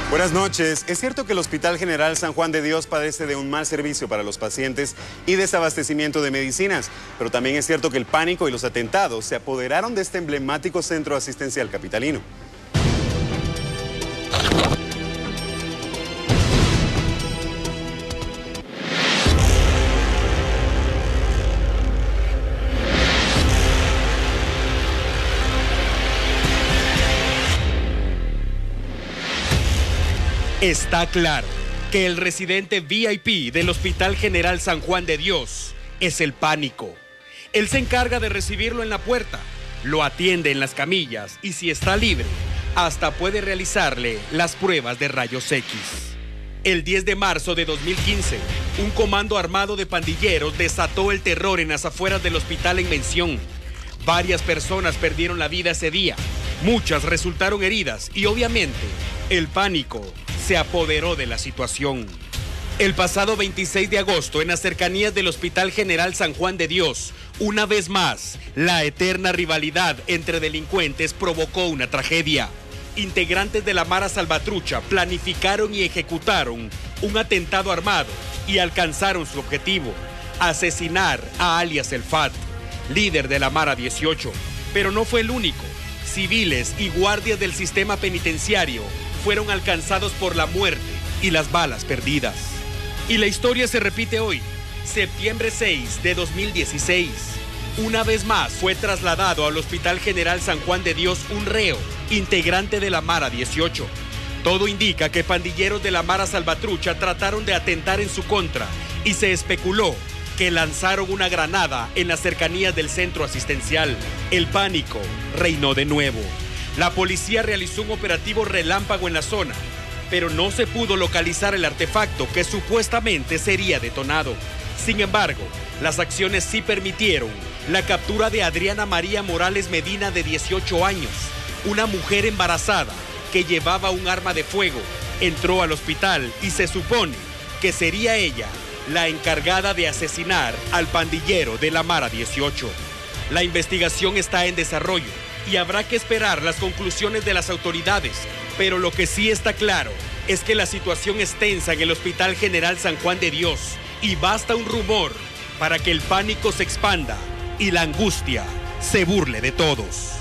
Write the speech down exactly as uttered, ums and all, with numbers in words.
Buenas noches. Es cierto que el Hospital General San Juan de Dios padece de un mal servicio para los pacientes y desabastecimiento de medicinas, pero también es cierto que el pánico y los atentados se apoderaron de este emblemático centro asistencial capitalino. Está claro que el residente V I P del Hospital General San Juan de Dios es el pánico. Él se encarga de recibirlo en la puerta, lo atiende en las camillas y si está libre, hasta puede realizarle las pruebas de rayos X. El diez de marzo de dos mil quince, un comando armado de pandilleros desató el terror en las afueras del hospital en mención. Varias personas perdieron la vida ese día, muchas resultaron heridas y obviamente el pánico se apoderó de la situación. El pasado veintiséis de agosto, en las cercanías del Hospital General San Juan de Dios, una vez más, la eterna rivalidad entre delincuentes provocó una tragedia. Integrantes de la Mara Salvatrucha planificaron y ejecutaron un atentado armado y alcanzaron su objetivo, asesinar a alias El Fat, líder de la Mara dieciocho. Pero no fue el único. Civiles y guardias del sistema penitenciario fueron alcanzados por la muerte y las balas perdidas. Y la historia se repite hoy, septiembre seis de dos mil dieciséis. Una vez más fue trasladado al Hospital General San Juan de Dios un reo, integrante de la Mara dieciocho. Todo indica que pandilleros de la Mara Salvatrucha trataron de atentar en su contra y se especuló que lanzaron una granada en las cercanías del centro asistencial. El pánico reinó de nuevo. La policía realizó un operativo relámpago en la zona, pero no se pudo localizar el artefacto que supuestamente sería detonado. Sin embargo, las acciones sí permitieron la captura de Adriana María Morales Medina, de dieciocho años, una mujer embarazada que llevaba un arma de fuego. Entró al hospital y se supone que sería ella la encargada de asesinar al pandillero de la Mara dieciocho. La investigación está en desarrollo y habrá que esperar las conclusiones de las autoridades, pero lo que sí está claro es que la situación es tensa en el Hospital General San Juan de Dios y basta un rumor para que el pánico se expanda y la angustia se burle de todos.